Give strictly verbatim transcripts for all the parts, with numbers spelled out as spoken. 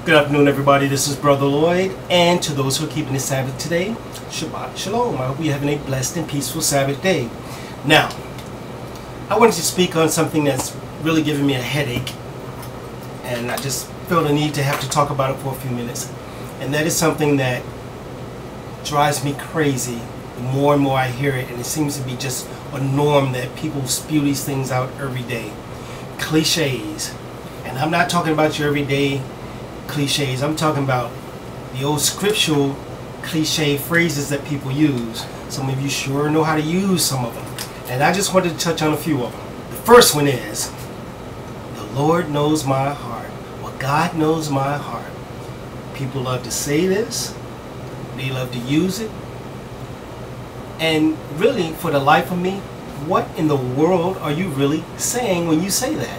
Good afternoon, everybody. This is Brother Lloyd, and to those who are keeping the Sabbath today, Shabbat Shalom. I hope you're having a blessed and peaceful Sabbath day. Now, I wanted to speak on something that's really giving me a headache, and I just feel the need to have to talk about it for a few minutes. And that is something that drives me crazy the more and more I hear it, and it seems to be just a norm that people spew these things out every day. Cliches. And I'm not talking about your everyday cliches. I'm talking about the old scriptural cliche phrases that people use. Some of you sure know how to use some of them, and I just wanted to touch on a few of them. The first one is, the Lord knows my heart. Well, God knows my heart. People love to say this, they love to use it, and really, for the life of me, what in the world are you really saying when you say that?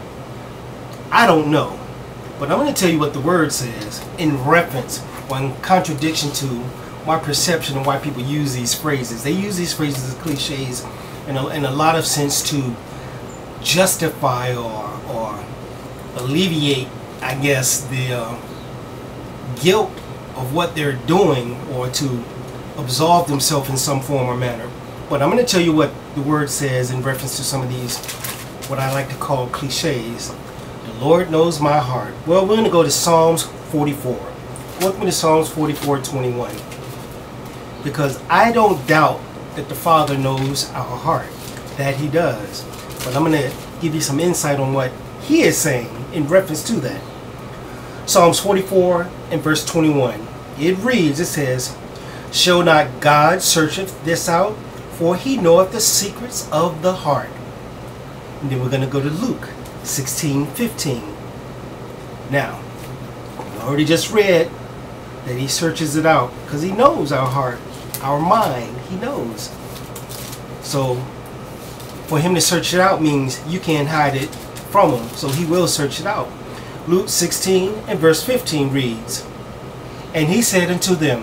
I don't know. But I'm going to tell you what the word says in reference or in contradiction to my perception of why people use these phrases. They use these phrases as cliches in a, in a lot of sense to justify or, or alleviate, I guess, the uh, guilt of what they're doing, or to absolve themselves in some form or manner. But I'm going to tell you what the word says in reference to some of these, what I like to call cliches. The Lord knows my heart. Well, we're going to go to Psalms forty-four. Go with me to Psalms forty-four twenty-one. Because I don't doubt that the Father knows our heart. That He does. But I'm going to give you some insight on what He is saying in reference to that. Psalms forty-four and verse twenty-one. It reads, it says, "Shall not God searcheth this out? For He knoweth the secrets of the heart." And then we're going to go to Luke sixteen fifteen. Now, we already just read that He searches it out because He knows our heart, our mind. He knows. So, for Him to search it out means you can't hide it from Him. So He will search it out. Luke sixteen and verse fifteen reads, "And He said unto them,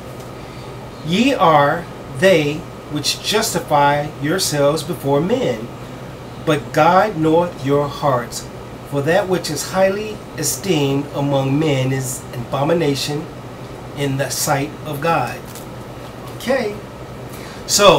Ye are they which justify yourselves before men, but God knoweth your hearts. For that which is highly esteemed among men is an abomination in the sight of God." Okay. So,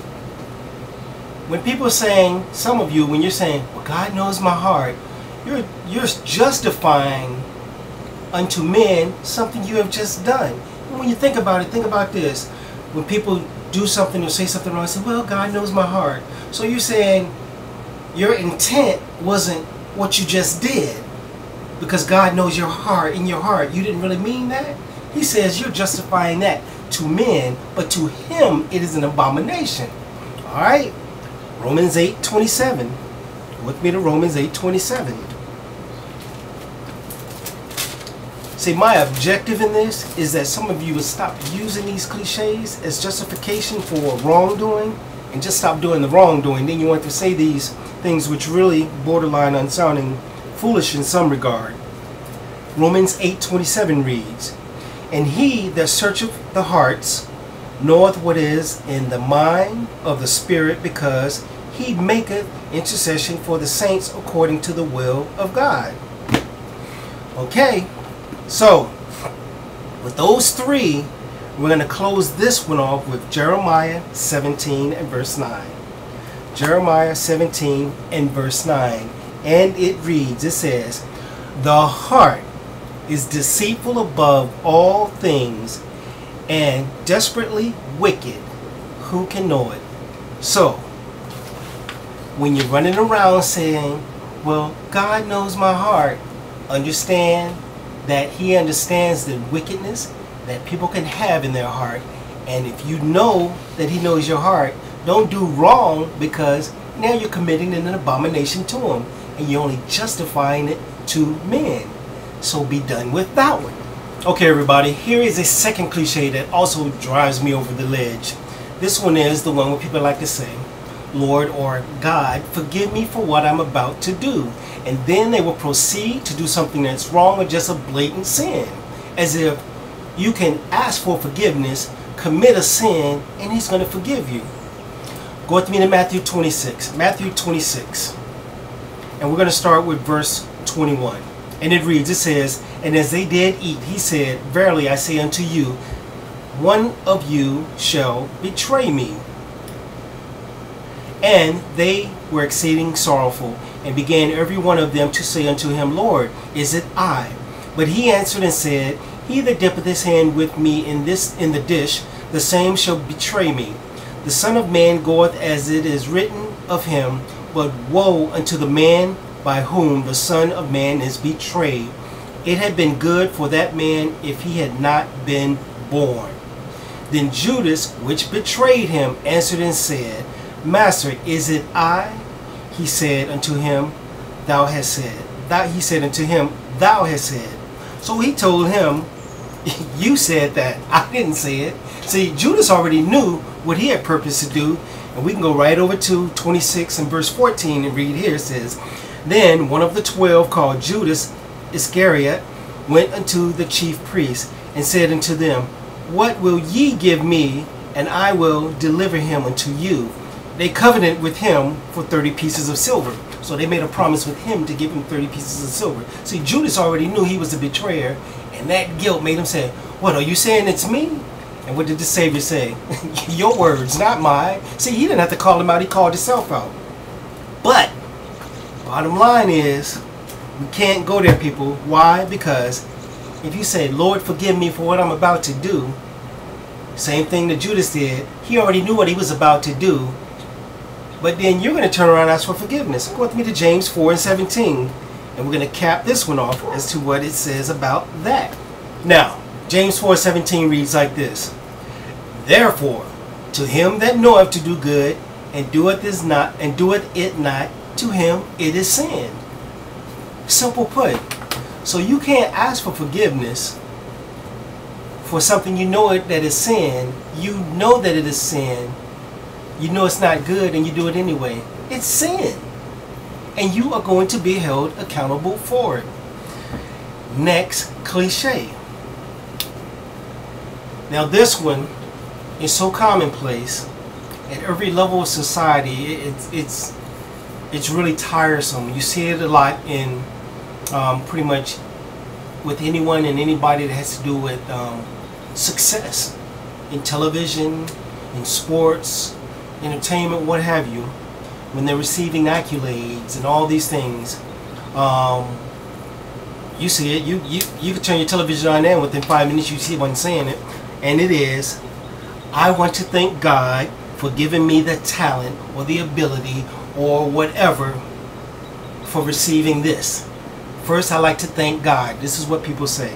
when people are saying, some of you, when you're saying, "Well, God knows my heart," you're, you're justifying unto men something you have just done. And when you think about it, think about this. When people do something or say something wrong, say, "Well, God knows my heart." So you're saying your intent wasn't what you just did, because God knows your heart. In your heart, you didn't really mean that. He says you're justifying that to men, but to Him it is an abomination. All right, Romans eight twenty-seven. With me to Romans eight twenty-seven. See, my objective in this is that some of you would stop using these cliches as justification for wrongdoing, and just stop doing the wrongdoing. Then you want to say these things which really borderline on sounding foolish in some regard. Romans eight twenty-seven reads, "And He that searcheth the hearts knoweth what is in the mind of the Spirit, because He maketh intercession for the saints according to the will of God." Okay, so with those three, we're going to close this one off with Jeremiah seventeen and verse nine. Jeremiah seventeen and verse nine. And it reads, it says, "The heart is deceitful above all things and desperately wicked. Who can know it?" So, when you're running around saying, "Well, God knows my heart," understand that He understands the wickedness that people can have in their heart. And if you know that He knows your heart, don't do wrong, because now you're committing an abomination to Him, and you're only justifying it to men. So be done with that one. Okay, everybody, here is a second cliche that also drives me over the ledge. This one is the one where people like to say, "Lord," or "God, forgive me for what I'm about to do." And then they will proceed to do something that's wrong or just a blatant sin. As if you can ask for forgiveness, commit a sin, and He's going to forgive you. Go with me to Matthew twenty-six. Matthew twenty-six. And we're going to start with verse twenty-one. And it reads, it says, And as they did eat, he said, Verily I say unto you, one of you shall betray me. And they were exceeding sorrowful, and began every one of them to say unto him, Lord, is it I? But he answered and said, He that dippeth his hand with me in this in the dish, the same shall betray me. The Son of Man goeth as it is written of him, but woe unto the man by whom the Son of Man is betrayed. It had been good for that man if he had not been born. Then Judas, which betrayed him, answered and said, Master, is it I? He said unto him, Thou hast said. Thou, he said unto him, Thou hast said. So he told him, You said that. I didn't say it. See, Judas already knew what he had purpose to do. And we can go right over to twenty-six and verse fourteen and read here. It says, Then one of the twelve, called Judas Iscariot, went unto the chief priests and said unto them, What will ye give me, and I will deliver him unto you? They covenanted with him for thirty pieces of silver. So they made a promise with him to give him thirty pieces of silver. See, Judas already knew he was the betrayer, and that guilt made him say, What, are you saying it's me? And what did the Savior say? Your words, not mine. See, he didn't have to call him out. He called himself out. But, bottom line is, we can't go there, people. Why? Because if you say, Lord, forgive me for what I'm about to do, same thing that Judas did. He already knew what he was about to do. But then you're going to turn around and ask for forgiveness. Go with me to James four and seventeen. And we're going to cap this one off as to what it says about that. Now, James four seventeen reads like this. Therefore, to him that knoweth to do good, and doeth is not, and doeth it not, to him it is sin. Simple put. So you can't ask for forgiveness for something you know it that is sin. You know that it is sin. You know it's not good, and you do it anyway. It's sin. And you are going to be held accountable for it. Next cliche. Now this one is so commonplace at every level of society. It's it's it's really tiresome. You see it a lot in um, pretty much with anyone and anybody that has to do with um, success in television, in sports, entertainment, what have you. When they're receiving accolades and all these things, um, you see it. You you you can turn your television on, and within five minutes you see one saying it. And it is, I want to thank God for giving me the talent or the ability or whatever for receiving this. First, I like to thank God. This is what people say.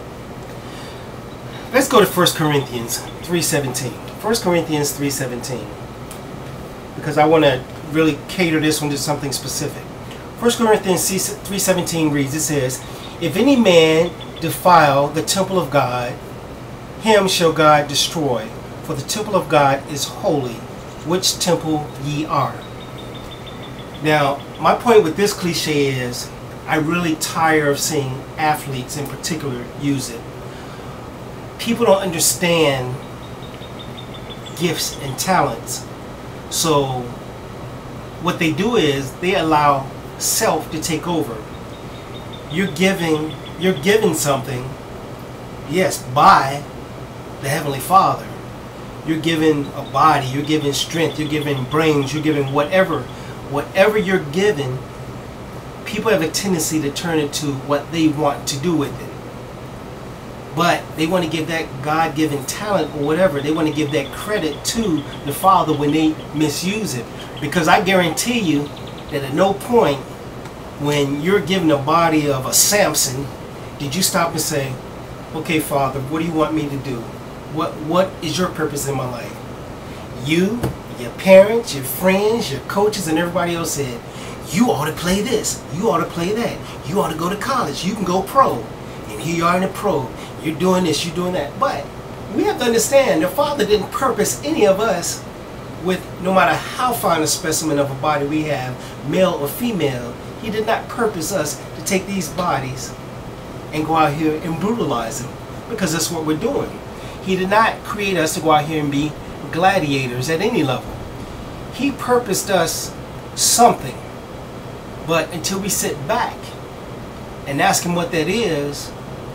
Let's go to First Corinthians three seventeen. First Corinthians three seventeen. Because I want to really cater this one to something specific. First Corinthians three seventeen reads, it says, If any man defile the temple of God, him shall God destroy, for the temple of God is holy, which temple ye are. Now, my point with this cliche is, I really tire of seeing athletes in particular use it. People don't understand gifts and talents. So, what they do is, they allow self to take over. You're giving, you're giving something, yes, by the Heavenly Father. You're given a body, you're given strength, you're given brains, you're given whatever. Whatever you're given, people have a tendency to turn it to what they want to do with it. But they want to give that God-given talent or whatever, they want to give that credit to the Father when they misuse it. Because I guarantee you that at no point when you're given a body of a Samson, did you stop and say, okay, Father, what do you want me to do? What What is your purpose in my life? You, your parents, your friends, your coaches, and everybody else said, you ought to play this, you ought to play that, you ought to go to college, you can go pro. And here you are in the pro, you're doing this, you're doing that. But we have to understand, the Father didn't purpose any of us with, no matter how fine a specimen of a body we have, male or female, He did not purpose us to take these bodies and go out here and brutalize them, because that's what we're doing. He did not create us to go out here and be gladiators at any level. He purposed us something. But until we sit back and ask Him what that is,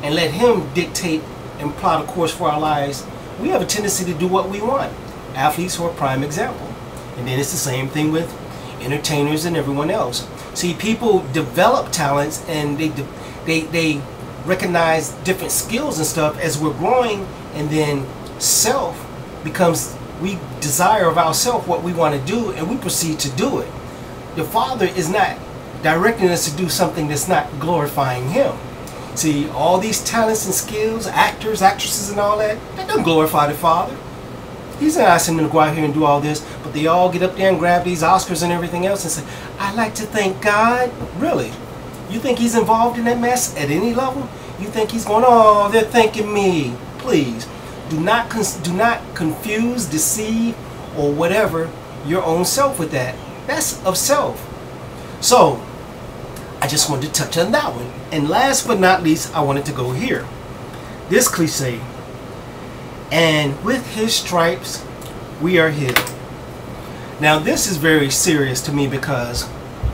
and let him dictate and plot a course for our lives, we have a tendency to do what we want. Athletes are a prime example. And then it's the same thing with entertainers and everyone else. See, people develop talents and they they they recognize different skills and stuff as we're growing, and then self becomes, we desire of ourself what we want to do, and we proceed to do it. The Father is not directing us to do something that's not glorifying Him. See, all these talents and skills, actors, actresses, and all that, that doesn't glorify the Father. He's not asking them to go out here and do all this, but they all get up there and grab these Oscars and everything else and say, "I like to thank God." Really? You think He's involved in that mess at any level? You think He's going, "Oh, they're thanking me"? Please, do not do not confuse, deceive, or whatever your own self with that. That's of self. So, I just wanted to touch on that one. And last but not least, I wanted to go here. This cliche. And with His stripes, we are healed. Now, this is very serious to me because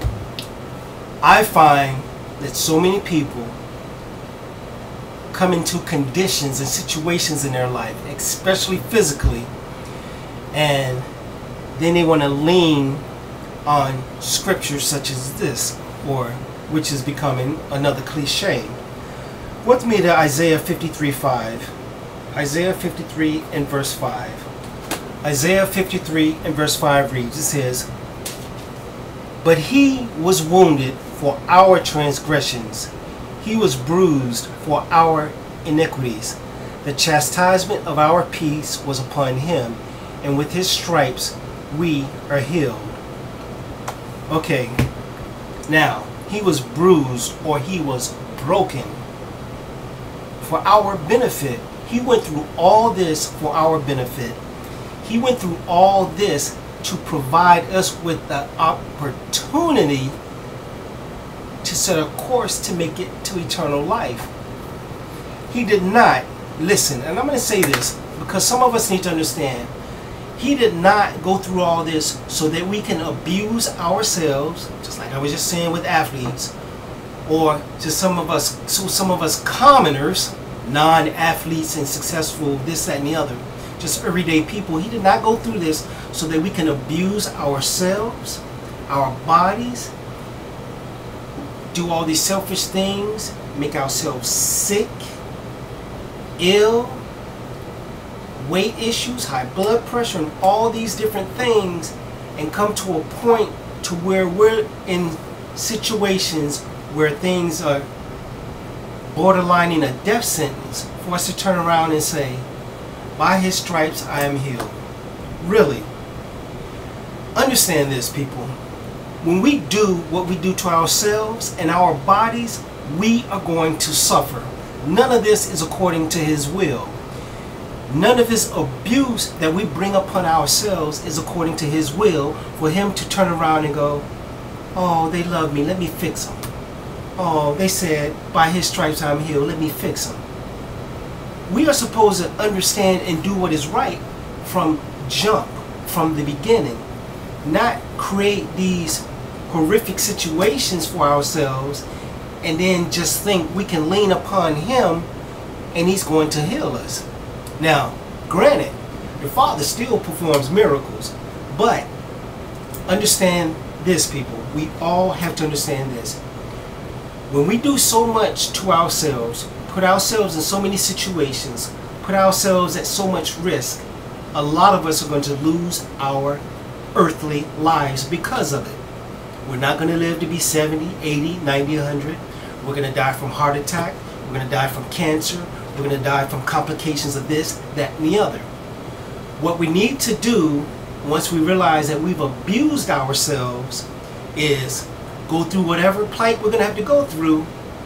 I find that so many people come into conditions and situations in their life, especially physically, and then they want to lean on scriptures such as this, or which is becoming another cliche. With me to Isaiah fifty-three five. Isaiah fifty-three and verse five. Isaiah fifty-three and verse five reads, it says, "But He was wounded for our transgressions. He was bruised for our iniquities. The chastisement of our peace was upon Him, and with His stripes we are healed." Okay, now, He was bruised, or He was broken for our benefit. He went through all this for our benefit. He went through all this to provide us with the opportunity to set a course to make it to eternal life. He did not, listen, and I'm going to say this because some of us need to understand, He did not go through all this so that we can abuse ourselves, just like I was just saying with athletes, or to some of us, so some of us commoners, non-athletes and successful, this, that, and the other, just everyday people. He did not go through this so that we can abuse ourselves, our bodies, do all these selfish things, make ourselves sick, ill, weight issues, high blood pressure, and all these different things, and come to a point to where we're in situations where things are borderlining a death sentence, for us to turn around and say, "By His stripes I am healed." Really, understand this, people. When we do what we do to ourselves and our bodies, we are going to suffer. None of this is according to His will. None of this abuse that we bring upon ourselves is according to His will, for Him to turn around and go, "Oh, they love me, let me fix them. Oh, they said, by His stripes I'm healed, let me fix them." We are supposed to understand and do what is right from jump, from the beginning. Not create these horrific situations for ourselves and then just think we can lean upon Him and He's going to heal us. Now, granted, the Father still performs miracles, but understand this, people. We all have to understand this. When we do so much to ourselves, put ourselves in so many situations, put ourselves at so much risk, a lot of us are going to lose our earthly lives because of it. We're not going to live to be seventy, eighty, ninety, one hundred. We're going to die from heart attack. We're going to die from cancer. We're going to die from complications of this, that, and the other. What we need to do, once we realize that we've abused ourselves, is go through whatever plight we're going to have to go through,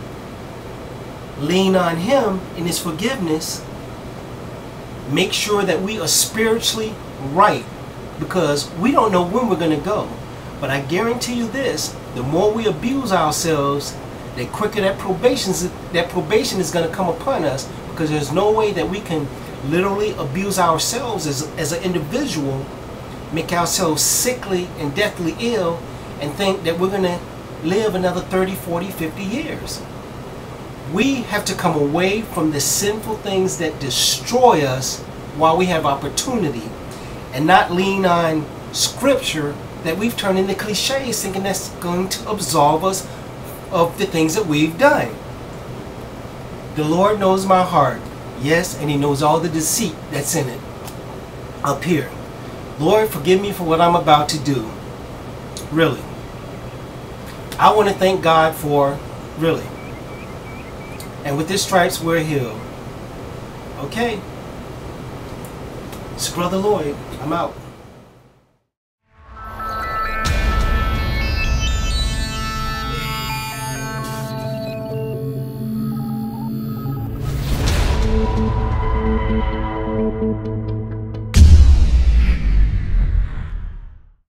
lean on Him in His forgiveness, make sure that we are spiritually right, because we don't know when we're going to go. But I guarantee you this, the more we abuse ourselves, the quicker that probation, that probation is going to come upon us, because there's no way that we can literally abuse ourselves as, as an individual, make ourselves sickly and deathly ill, and think that we're going to live another thirty, forty, fifty years. We have to come away from the sinful things that destroy us while we have opportunity, and not lean on Scripture that we've turned into cliches, thinking that's going to absolve us of the things that we've done. The Lord knows my heart, yes, and He knows all the deceit that's in it. Up here, Lord, forgive me for what I'm about to do. Really, I want to thank God for, really, and with His stripes we're healed. Okay, it's Brother Lloyd. I'm out.